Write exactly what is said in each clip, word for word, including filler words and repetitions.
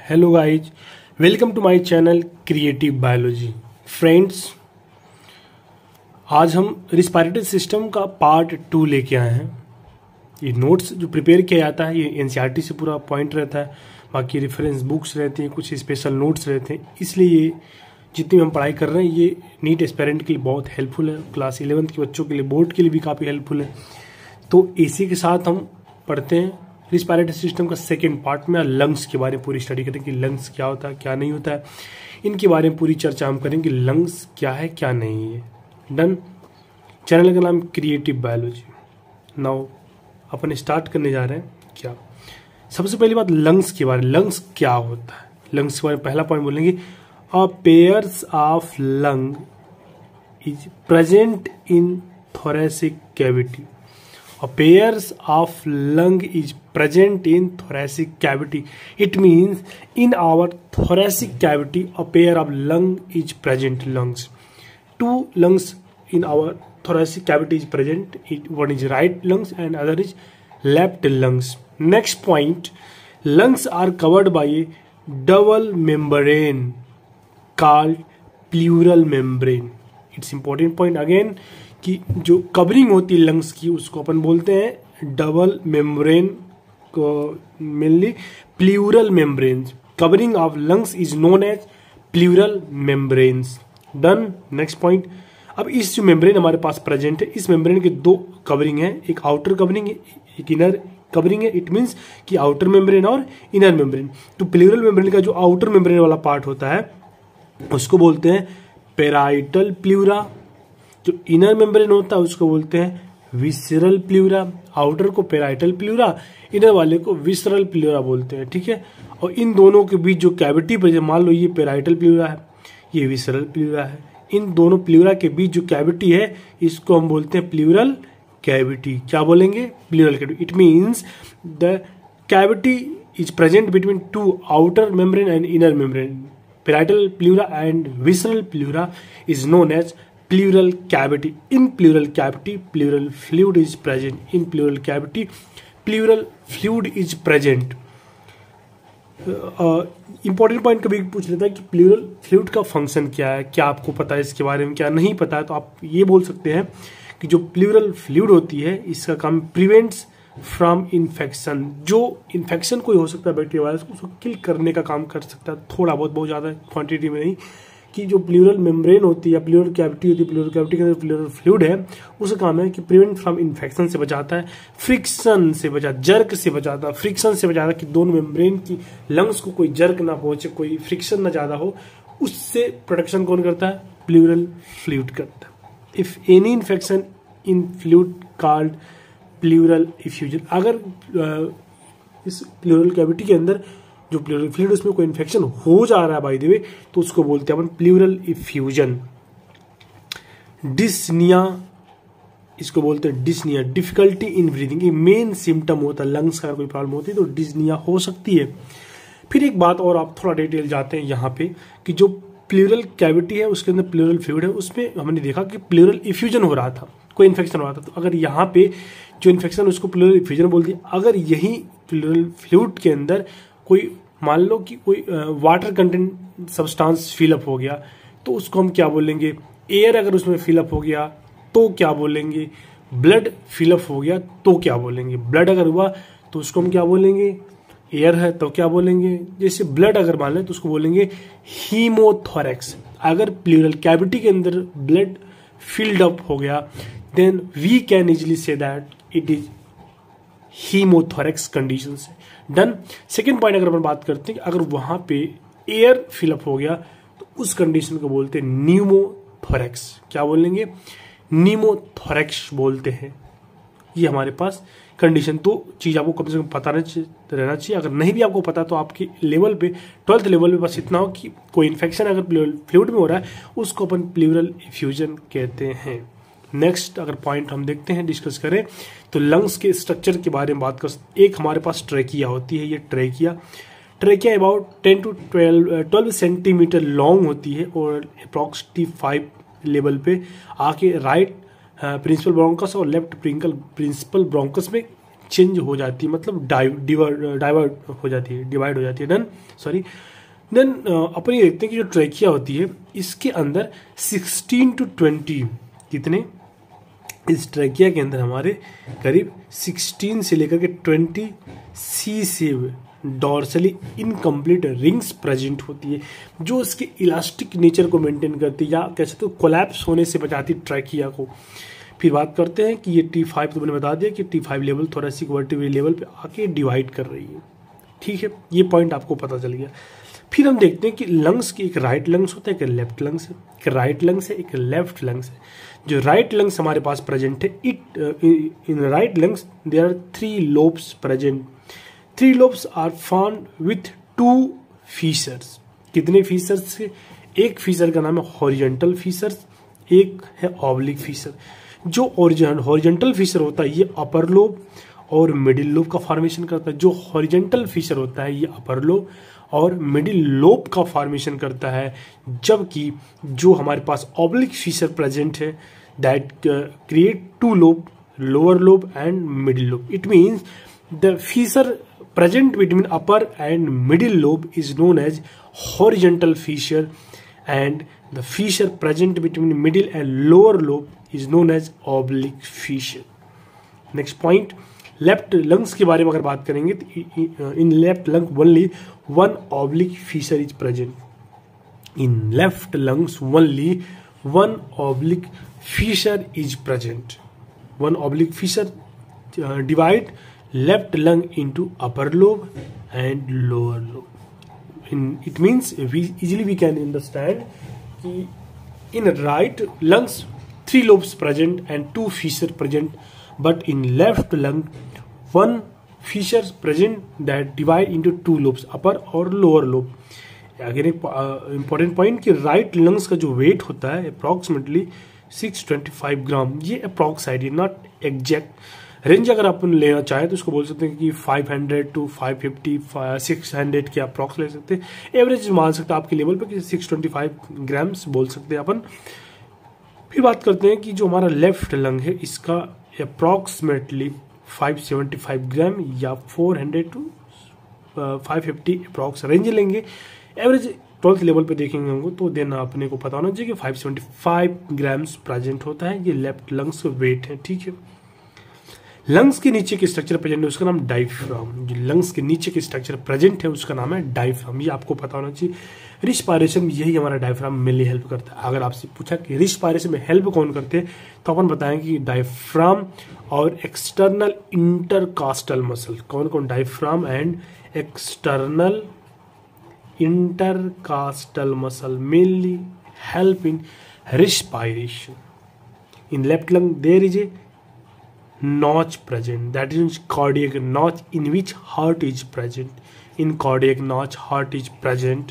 Hello guys, welcome to my channel creative biology. Friends, आज हम respiratory system का part two लेके आए हैं। ये नोट्स जो प्रिपेयर किया जाता है ये एनसीईआरटी से पूरा पॉइंट रहता है, बाकी रेफरेंस बुक्स रहती हैं, कुछ स्पेशल नोट्स रहते हैं। इसलिए ये जितनी हम पढ़ाई कर रहे हैं ये नीट एस्पिरेंट के लिए बहुत हेल्पफुल है, क्लास इलेवंथ के बच्चों के लिए, बोर्ड के लिए भी काफ़ी हेल्पफुल है। तो इसी के साथ हम पढ़ते हैं रिस्पायरेटरी सिस्टम का सेकेंड पार्ट में लंग्स के बारे में पूरी स्टडी करेंगे कि लंग्स क्या होता है, क्या नहीं होता है। इनके बारे में पूरी चर्चा हम करेंगे, लंग्स क्या है क्या नहीं है। डन। चैनल का नाम क्रिएटिव बायोलॉजी। नाउ अपन स्टार्ट करने जा रहे हैं। क्या सबसे पहली बात लंग्स के बारे में, लंग्स क्या होता है। लंग्स के बारे में पहला पॉइंट बोलेंगे, a pairs of lung is present in thoracic cavity. A pairs of lung is present in thoracic cavity. It means in our thoracic cavity a pair of lung is present. Lungs, two lungs in our thoracic cavity is present. It, one is right lungs and other is left lungs. Next point, lungs are covered by a double membrane called pleural membrane. It's important point again कि जो covering होती है lungs की उसको अपन बोलते हैं double membrane को, mainly pleural membranes. Covering of lungs is known as pleural membranes. Done. Next point, अब इस जो मेम्ब्रेन हमारे पास प्रेजेंट है, इस मेम्ब्रेन के दो कवरिंग है, एक आउटर कवरिंग है, एक इनर कवरिंग है। इट मीन्स कि आउटर मेम्ब्रेन और इनर मेम्ब्रेन। तो प्लूरल मेम्ब्रेन का जो आउटर मेम्ब्रेन वाला पार्ट होता है उसको बोलते हैं पेराइटल प्लूरा। जो इनर मेम्ब्रेन होता है उसको बोलते हैं विसरल प्लूरा। आउटर को पेराइटल प्लूरा, इनर वाले को विसरल प्लूरा बोलते हैं। ठीक है। और इन दोनों के बीच जो कैविटी पर, मान लो ये पेराइटल प्लूरा है, ये विसरल प्लूरा है, इन दोनों प्लूरा के बीच जो कैविटी है इसको हम बोलते हैं प्लूरल कैविटी। क्या बोलेंगे? Pleural cavity. It means the cavity is present between two outer membrane and inner membrane. Parietal pleura and visceral pleura is known as pleural cavity. In pleural cavity pleural fluid is present. In pleural cavity pleural fluid is present. Important point कभी पूछ लेता है कि pleural fluid का function क्या है, क्या आपको पता है इसके बारे में, क्या नहीं पता है, तो आप ये बोल सकते हैं कि जो प्लूरल फ्लूइड होती है इसका काम प्रिवेंट्स फ्रॉम इन्फेक्शन। जो इन्फेक्शन कोई हो सकता है बैक्टीरिया वायरस, उसको किल करने का काम कर सकता है, थोड़ा बहुत, बहुत ज़्यादा क्वांटिटी में नहीं। कि जो प्लूरल मेम्ब्रेन होती है या प्लूरल कैविटी होती है, प्लूरल कैविटी के अंदर प्लूरल फ्लूइड है, उसका काम है कि प्रिवेंट फ्रॉम इन्फेक्शन से बचाता है, फ्रिक्शन से बचाता, जर्क से बचाता, फ्रिक्शन से बचाता कि दोनों मेम्ब्रेन की लंग्स को कोई जर्क ना पहुंचे, कोई फ्रिक्शन ना ज्यादा हो, उससे प्रोटेक्शन कौन करता है? प्लूरल फ्लूइड करता है। If any infection in fluid called pleural effusion, अगर इस प्लूरल कैविटी के अंदर जो प्लूरल फ्लूइड उसमें कोई इन्फेक्शन हो जा रहा है बाय द वे, तो उसको बोलते हैं अपन प्लूरल इफ्यूजन। डिस्निया, इसको बोलते हैं डिस्निया, डिफिकल्टी इन ब्रीदिंग। ये मेन सिम्टम होता है, लंग्स का कोई प्रॉब्लम होती है तो डिस्निया हो सकती है। फिर एक बात और, आप थोड़ा डिटेल जाते हैं यहाँ पे कि जो प्लूरल कैविटी है उसके अंदर प्लूरल फ्लूइड है, उसमें हमने देखा कि प्लूरल इफ्यूजन हो रहा था, कोई इन्फेक्शन हो रहा था। तो अगर यहाँ पे जो इन्फेक्शन उसको प्लूरल इफ्यूजन बोलती है, अगर यही प्लूरल फ्लूइड के अंदर कोई, मान लो कि कोई वाटर कंटेंट सब्सटेंस फिलअप हो गया, तो उसको हम क्या बोलेंगे? एयर अगर उसमें फिलअप हो गया तो क्या बोलेंगे? ब्लड फिलअप हो गया तो क्या बोलेंगे? ब्लड अगर हुआ तो उसको हम क्या बोलेंगे? एयर है तो क्या बोलेंगे? जैसे ब्लड अगर मान लें तो उसको बोलेंगे हीमोथोरैक्स। अगर प्लूरल कैविटी के अंदर ब्लड फिल्ड अप हो गया, then we can easily see that it is haemothorax condition से। डन। सेकेंड पॉइंट अगर अपन बात करते हैं, अगर वहां पे एयर फिलअप हो गया तो उस कंडीशन को बोलते हैं न्यूमोथोरैक्स। क्या बोलेंगे? न्यूमोथोरैक्स बोलते हैं। ये हमारे पास कंडीशन, तो चीज आपको कम से कम पता रहना चाहिए। अगर नहीं भी आपको पता तो आपके लेवल पे, ट्वेल्थ लेवल पे बस इतना हो कि कोई इन्फेक्शन अगर फ्लूइड में हो रहा है उसको अपन प्लूरल इफ्यूजन कहते हैं। नेक्स्ट अगर पॉइंट हम देखते हैं, डिस्कस करें, तो लंग्स के स्ट्रक्चर के बारे में बात कर। एक हमारे पास ट्रेकिया होती है, ये trachea trachea about ten to twelve twelve centimetre long होती है और अप्रॉक्सिमेटली फाइव लेवल पे आके राइट प्रिंसिपल ब्रोंकस और लेफ्ट प्रिंकल प्रिंसिपल ब्रोंकस में चेंज हो जाती है, मतलब डाइवर्ट हो जाती है, डिवाइड हो जाती है। डन सॉरी देन अपन ये देखते हैं कि जो ट्रैकिया होती है इसके अंदर सिक्सटीन टू ट्वेंटी कितने, इस ट्रैकिया के अंदर हमारे करीब सिक्सटीन से लेकर के ट्वेंटी सी से डॉर्सली इनकम्प्लीट रिंग्स प्रेजेंट होती है, जो उसके इलास्टिक नेचर को मेंटेन करती है, या कह सकते हो कोलैप्स होने से बचाती ट्रैकिया को। फिर बात करते हैं कि ये टी फाइव, तो मैंने बता दिया कि T five level thoracic vertebral level पे आके डिवाइड कर रही है। ठीक है, ये पॉइंट आपको पता चल गया। फिर हम देखते हैं कि लंग्स की एक राइट लंग्स होता है, एक लेफ्ट लंग्स है, एक राइट लंग्स है, एक लेफ्ट लंग्स है। जो राइट लंग्स हमारे पास प्रेजेंट है, it in right lungs there are three lobes present. Three lobes are found with two features. कितने फीचर्स है? एक फीचर का नाम है हॉरिजॉन्टल फीचर्स, एक है ऑब्लिक फीचर। जो हॉरिजॉन्टल फीचर होता है ये अपर लोब और मिडिल लोब का फॉर्मेशन करता है। जो हॉरिजॉन्टल फीचर होता है ये अपर लोब और मिडिल लोब का फॉर्मेशन करता है, जबकि जो हमारे पास ऑब्लिक फीचर प्रेजेंट है that create two lobe, lower lobe and middle lobe. It means the feature present between upper and middle lobe is known as horizontal fissure, and the fissure present between middle and lower lobe is known as oblique fissure. Next point, left lungs के बारे में अगर बात करेंगे तो in left lung only one oblique fissure is present. In left lungs only one oblique fissure is present. One oblique fissure uh, divide left lung into upper lobe and lower lobe. In, it means we easily we can understand कि in right lungs three lobes present and two fissure present, but in left lung one fissure present that divide into two lobes, upper और lower lobe. Again एक important point कि right lungs का जो weight होता है approximately six twenty five gram. ये approx idea, not exact range. अगर आप लेना चाहें तो उसको बोल सकते हैं कि five hundred to five fifty, six hundred के अप्रॉक्स ले सकते हैं। एवरेज मान सकते हैं आपके लेवल पे कि सिक्स ट्वेंटी फाइव ग्राम्स बोल सकते हैं अपन। फिर बात करते हैं कि जो हमारा लेफ्ट लंग है इसका approximately five seventy five gram या four hundred to five fifty approx range लेंगे। एवरेज ट्वेल्थ लेवल पे देखेंगे हमको तो देन अपने को पता होना चाहिए कि five seventy five grams present होता है। ये लेफ्ट लंग्स का वेट है। ठीक है, लंग्स के नीचे के स्ट्रक्चर प्रेजेंट है उसका नाम डायफ्राम। जो लंग्स के नीचे के स्ट्रक्चर प्रेजेंट है उसका नाम है डायफ्राम। ये आपको पता होना चाहिए। रिस्पायरेशन में यही हमारा डायफ्राम मेनली हेल्प करता है। अगर आपसे पूछा कि रिस्पायरेशन में हेल्प कौन करते हैं तो अपन बताएंगे कि डायफ्राम और एक्सटर्नल इंटरकास्टल मसल। कौन कौन? Diaphragm and external intercostal muscle mainly help in respiration. In left lung there is a notch present, that is cardiac notch in which heart is present. In cardiac notch heart is present.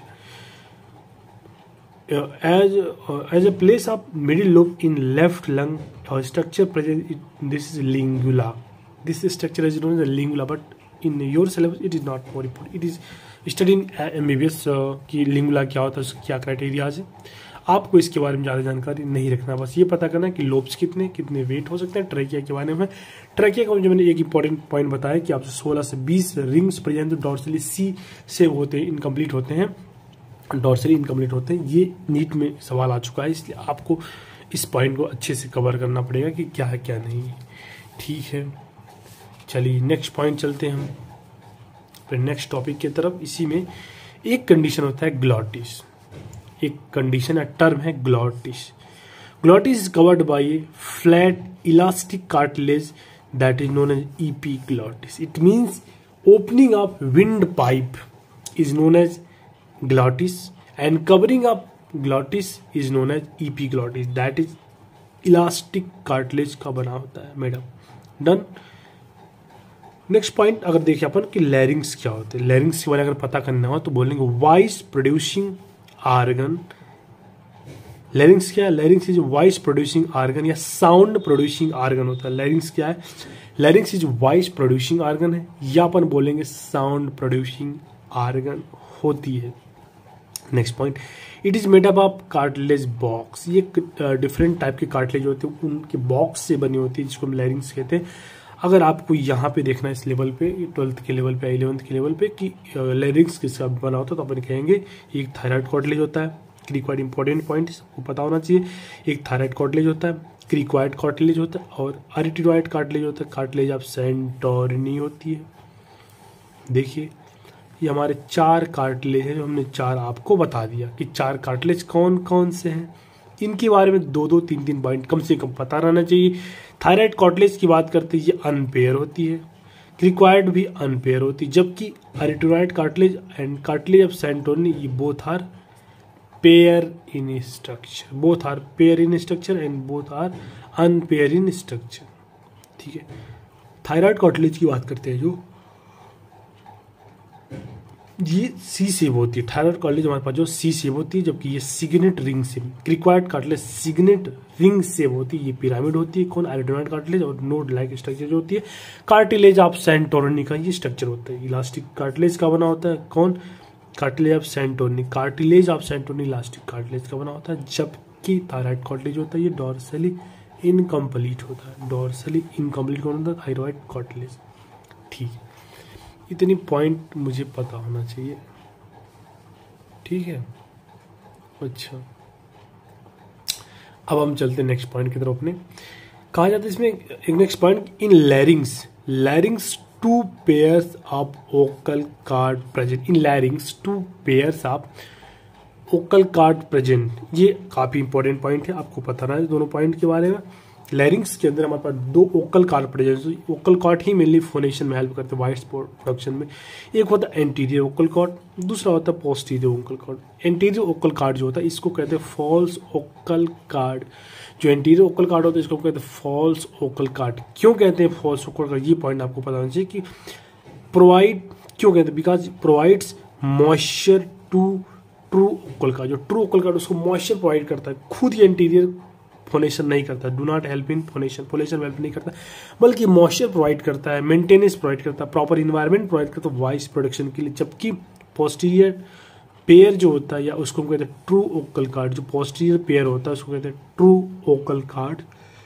Uh, as uh, as a place of middle lobe in left lung, or structure present, it, this is lingula. This structure is known as a lingula, but in your syllabus it is not more important. It is studied in M B B S uh, कि लिंगुला क्या होता है, उसके क्या criteria है। आपको इसके बारे में ज़्यादा जानकारी नहीं रखना, बस ये पता करना है कि लोब्स कितने कितने वेट हो सकते हैं। ट्रैकिया के बारे में, ट्रैकिया का जो मैंने एक इंपॉर्टेंट पॉइंट बताया कि आपसे सोलह से बीस रिंग्स प्रेजेंट डॉर्सली सी से होते हैं, इनकम्प्लीट होते हैं, डॉर्सली इनकम्प्लीट होते हैं। ये नीट में सवाल आ चुका है, इसलिए आपको इस पॉइंट को अच्छे से कवर करना पड़ेगा कि क्या है क्या नहीं। ठीक है, चलिए नेक्स्ट पॉइंट चलते हैं हम फिर नेक्स्ट टॉपिक की तरफ। इसी में एक कंडीशन होता है ग्लॉटिस। एक कंडीशन है, टर्म है glottis. Glottis is covered by a flat elastic cartilage that is known as epiglottis. It means opening of windpipe is known as glottis and covering up glottis is known as epiglottis. That is elastic cartilage का बना होता है madam. Done. Next point अगर देखिए अपन कि लैरिंग्स क्या होते हैं। लैरिंग्स के बारे में अगर पता करना हो तो बोलेंगे वॉइस प्रोड्यूसिंग आर्गन। लैरिंग्स क्या है? Larynx is voice producing organ या साउंड प्रोड्यूसिंग आर्गन होता है। लैरिंग्स क्या है? Larynx is voice producing organ है या अपन बोलेंगे साउंड प्रोड्यूसिंग आर्गन होती है। Next point, it is made up of cartilage box. ये डिफरेंट टाइप के कार्टिलेज होते हैं, उनके बॉक्स से बनी होती है जिसको हम लैरिंग्स कहते हैं। अगर आपको यहाँ पे देखना है इस लेवल पे, ट्वेल्थ के लेवल पे, इलेवंथ के लेवल पे कि लैरिंक्स किसका बना होता है, तो अपन कहेंगे एक थायराइड कार्टिलेज होता है। क्रिकॉइड इंपॉर्टेंट पॉइंट सबको पता होना चाहिए। एक थायराइड कार्टिलेज होता है, क्रिकॉइड कार्टिलेज होता है और अरिटिडॉइड कार्टिलेज होता है। कार्टिलेज ऑफ सेंटोरिनी होती है। देखिए ये हमारे चार कार्टिलेज है जो हमने चार आपको बता दिया कि चार कार्टिलेज कौन कौन से हैं। इनके बारे में दो दो तीन तीन पॉइंट कम से कम पता रहना चाहिए। थायराइड कार्टिलेज की बात करते हैं, ये अनपेयर होती है। क्रिकॉइड भी अनपेयर होती है, जबकि arytenoid cartilage and cartilage of Santorini ये both are paired in structure, both are paired in structure and both are unpaired in structure. ठीक है, थायराइड कार्टिलेज की बात करते हैं जो ये सी सेप होती है। थायराइड कार्टिलेज हमारे पास जो सी सेप होती है, जबकि ये signet ring shape. Cricoid cartilage signet ring shape होती है, ये पिरामिड होती है। कौन? अरिटिडॉइड कार्टिलेज और नोड लाइक स्ट्रक्चर जो होती है। कार्टिलेज ऑफ सेंटोरिनी का ये स्ट्रक्चर होता है। इलास्टिक कार्टिलेज का बना होता है। कौन? Cartilage of Santorini. Cartilage of Santorini elastic cartilage का बना होता है, जबकि थायराइड कार्टिलेज होता है ये डॉर्सली इनकम्प्लीट होता है। डॉर्सली इनकम्प्लीट कौन होता है? Thyroid cartilage. ठीक है, इतनी पॉइंट मुझे पता होना चाहिए। ठीक है, अच्छा अब हम चलते हैं नेक्स्ट पॉइंट की तरफ अपने। कहा जाता है इसमें एक next point, in larynx larynx two pairs of vocal cord present. In larynx two pairs of vocal cord present. ये काफी इंपॉर्टेंट पॉइंट है, आपको पता रहा है दोनों पॉइंट के बारे में। लैरिंग्स के अंदर हमारे पास दो vocal cord present. Vocal cord ही मेनली फोनेशन में हेल्प करते हैं वॉइस प्रोडक्शन में। एक होता है एंटीरियर ओकल कार्ड, दूसरा होता है posterior vocal cord. Anterior vocal cord जो होता है इसको कहते हैं फॉल्स ओकल कार्ड। जो एंटीरियर ओकल कार्ड होता है इसको कहते हैं फॉल्स ओकल कार्ड। क्यों कहते हैं फॉल्स ओकल कार्ड? ये पॉइंट आपको पता होना चाहिए कि प्रोवाइड क्यों कहते हैं, because provides moisture to true vocal cord. जो ट्रू ओकल कार्ड उसको मॉइस्चर प्रोवाइड करता है, खुद ही एंटीरियर फोनेशन नहीं करता, do not help in phonation, phonation help नहीं करता, बल्कि मॉइस्चर प्रोवाइड करता है, मेंटेनेंस प्रोवाइड करता है, प्रॉपर इन्वायरमेंट प्रोवाइड करता है वॉइस प्रोडक्शन के लिए। जबकि पोस्टीरियर पेयर जो होता है, या उसको कहते हैं ट्रू ओकल कार्ड, जो पोस्टीरियर पेयर होता है उसको कहते हैं ट्रू ओकल कार्ड।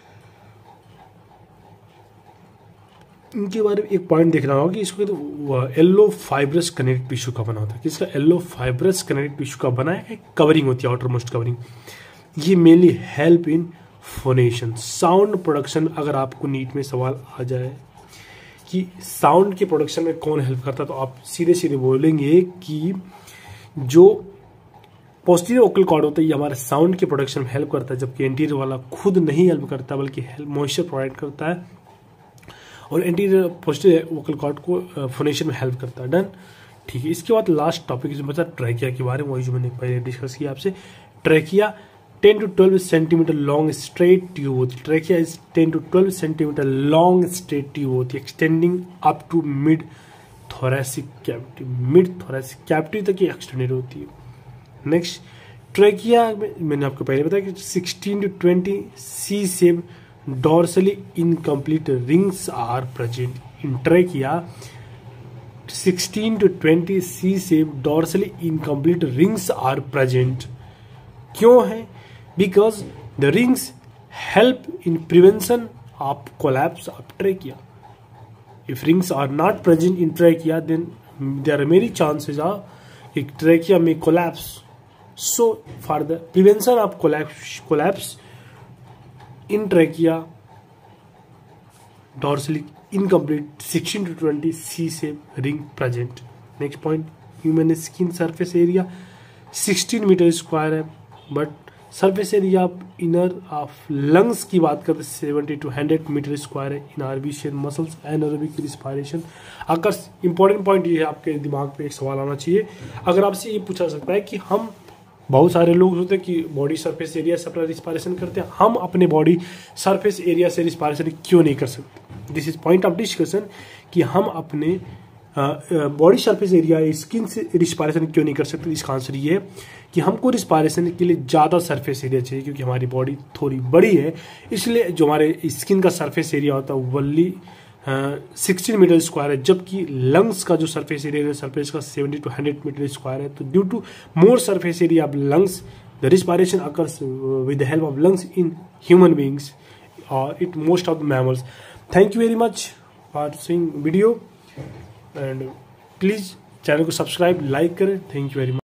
इनके बारे में एक पॉइंट देखना होगा कि इसको कहते येलो फाइब्रस कनेक्टिव टिश्यू का बना होता है। किसका? येलो फाइब्रस कनेक्टिव टिश्यू का बना है, कवरिंग होती है, आउटर मोस्ट कवरिंग। ये mainly help in phonation, sound production. अगर आपको नीट में सवाल आ जाए कि साउंड के प्रोडक्शन में कौन हेल्प करता है, तो आप सीधे सीधे बोलेंगे कि जो पोस्टीरियर ओकल कॉर्ड होता है ये हमारे साउंड के प्रोडक्शन में हेल्प करता है, जबकि एंटीरियर वाला खुद नहीं हेल्प करता बल्कि मॉइस्चर प्रोवाइड करता है, और एंटीरियर पोस्टीरियर ओकल कॉर्ड को फोनेशन में हेल्प करता है। डन। ठीक है, इसके बाद लास्ट टॉपिक इसमें बचा ट्रैकिया के बारे में, वही जो मैंने पहले डिस्कस किया आपसे। Trachea ten to twelve centimetre long straight tube होती है। Trachea is ten to twelve centimetre long straight tube होती है, extending up to mid thoracic cavity. Mid thoracic cavity तक ये एक्सटेंडेड होती है। नेक्स्ट, ट्रैकिया में मैंने आपको पहले बताया कि sixteen to twenty C shape dorsally incomplete rings are present in trachea. Sixteen to twenty C shape dorsally incomplete rings are present. क्यों है? Because the rings help in prevention of collapse of trachea. If rings are not present in trachea, then there are many chances of a trachea may collapse. So, for the prevention of collapse, collapse in trachea, dorsally incomplete sixteen to twenty C-shape ring present. Next point, human skin surface area sixteen meter square है, but surface area of inner of lungs की बात करते हैं seventy two hundred metre square है। In आर्बिशियन muscles anaerobic respiration. अगर important point ये है, आपके दिमाग पे एक सवाल आना चाहिए, अगर आपसे ये पूछा सकता है कि हम बहुत सारे लोग होते हैं कि बॉडी सरफेस एरिया से अपना रिस्पायरेशन करते हैं, हम अपने बॉडी सरफेस एरिया से रिस्पायरेशन क्यों नहीं कर सकते? This is point of discussion कि हम अपने बॉडी सरफेस एरिया स्किन से रिस्पायरेशन क्यों नहीं कर सकते। इसका आंसर ये है कि हमको रिस्पायरेशन के लिए ज़्यादा सरफेस एरिया चाहिए, क्योंकि हमारी बॉडी थोड़ी बड़ी है, इसलिए जो हमारे स्किन का सरफेस एरिया होता है वनली सिक्सटीन मीटर स्क्वायर है, जबकि लंग्स का जो सरफेस एरिया है सरफेस का seventy two hundred metre square है। तो due to more surface area of lungs the respiration occurs with the help of lungs in human beings और it most of the mammals. Thank you very much watching video and please channel को subscribe like करें। Thank you very much.